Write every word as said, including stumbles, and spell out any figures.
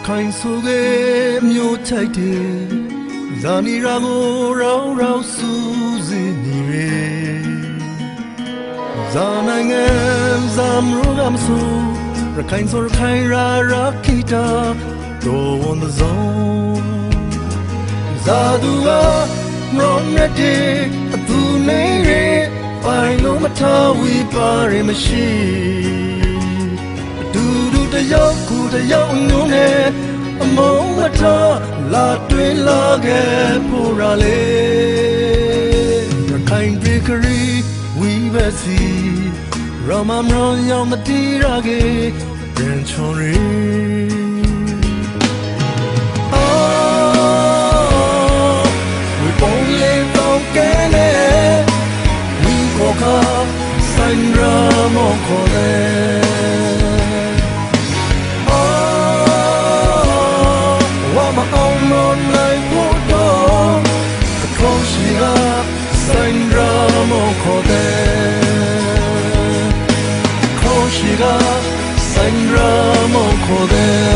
ခိုင်ဆိုခဲ့မြို့ထိုက်တယ်ဇာနီရာကိုရောင်းရောင်းစူးစီးနေရဇာနိုင်ငံဇာမရိုးကမဆိုရခိုင်ဆိုရခိုင်ရာရာခီတာတော်ဝန်the zone ဇာသူကမရောနဲ့တဲ့အသူနေရပိုင်လို့မထားဝီပါရမရှိတူတူတယောက်ကူတယောက်ညုံနဲ့အမုန်းမထားလာတွေ့လာခဲ့ဖို့ရလေရခိုင်ဒေဂရီဝီဘစီရမမရောရောင်မတီးရခဲ့ပြန်ချော်ရီဆိုင်ရာမောခေါ်တယ်အော်ဝါမအောင်မနိုင်ဖို့တော့ခေါ်ရှိကဆိုင်ရာမောခေါ်တယ်ခေါ်ရှိကဆိုင်ရာမောခေါ်တယ်